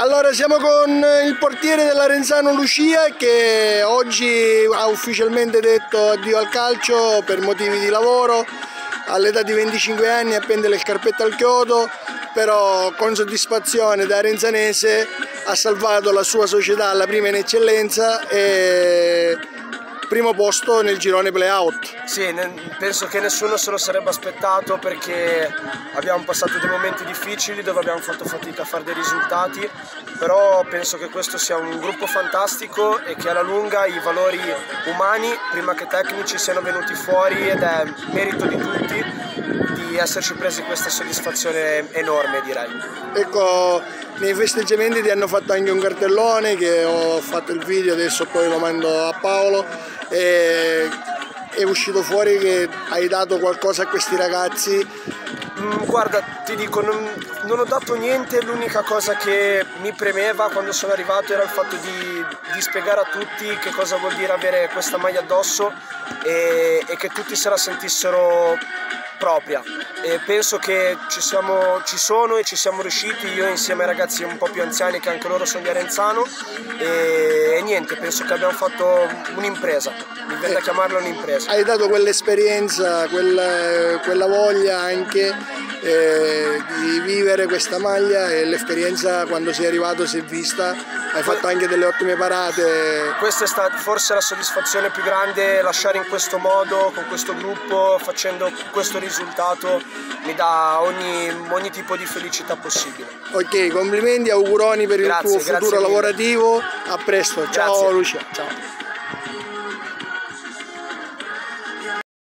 Allora siamo con il portiere dell'Arenzano Lucia che oggi ha ufficialmente detto addio al calcio per motivi di lavoro. All'età di 25 anni appende le scarpette al chiodo, però con soddisfazione da arenzanese ha salvato la sua società alla prima in eccellenza e primo posto nel girone play-out. Sì, penso che nessuno se lo sarebbe aspettato perché abbiamo passato dei momenti difficili dove abbiamo fatto fatica a fare dei risultati, però penso che questo sia un gruppo fantastico e che alla lunga i valori umani, prima che tecnici, siano venuti fuori ed è merito di tutti di esserci presi questa soddisfazione enorme, direi. Ecco, nei festeggiamenti ti hanno fatto anche un cartellone che ho fatto il video, adesso poi lo mando a Paolo. E è uscito fuori che hai dato qualcosa a questi ragazzi? Guarda, ti dico, non ho dato niente, l'unica cosa che mi premeva quando sono arrivato era il fatto di spiegare a tutti che cosa vuol dire avere questa maglia addosso e che tutti se la sentissero propria, e penso che ci sono e ci siamo riusciti, io insieme ai ragazzi un po' più anziani che anche loro sono di Arenzano, e niente, penso che abbiamo fatto un'impresa, mi viene da chiamarla un'impresa. Hai dato quell'esperienza, quella voglia anche di vivere questa maglia, e l'esperienza quando sei arrivato si è vista, hai fatto anche delle ottime parate. Questa è stata forse la soddisfazione più grande, lasciare in questo modo, con questo gruppo, facendo questo risultato, mi dà ogni tipo di felicità possibile. Ok, complimenti, auguroni per il tuo futuro lavorativo, a presto, ciao Lucia. Ciao.